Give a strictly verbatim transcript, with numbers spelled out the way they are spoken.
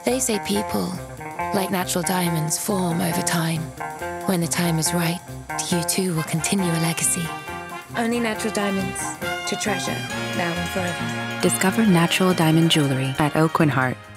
They say people, like natural diamonds, form over time. When the time is right, you too will continue a legacy. Only natural diamonds to treasure, now and forever. Discover natural diamond jewelry at Oak and Heart.